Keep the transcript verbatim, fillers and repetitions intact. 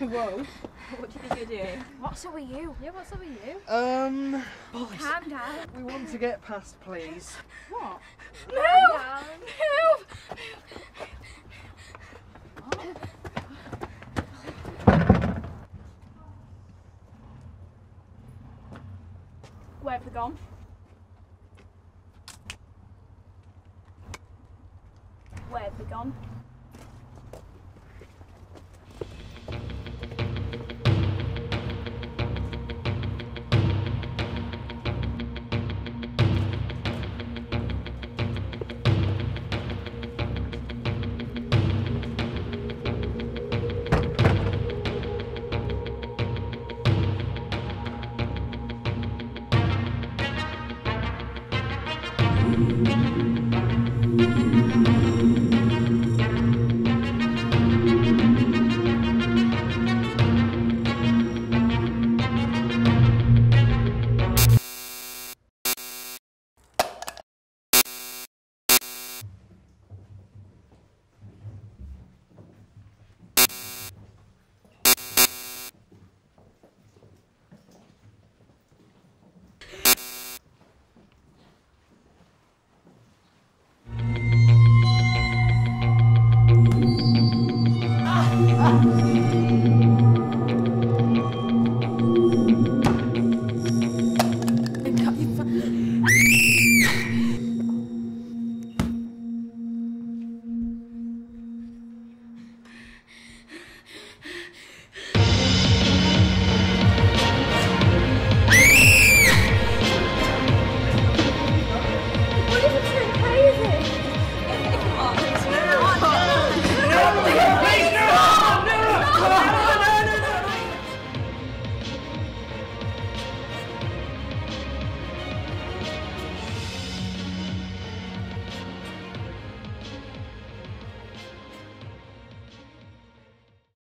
Whoa. What do you think you're doing? What's up with you? Yeah, what's up with you? Um, boys, Calm down. we want to get past, please. What? Move! Move! Where have they gone? Where have they gone?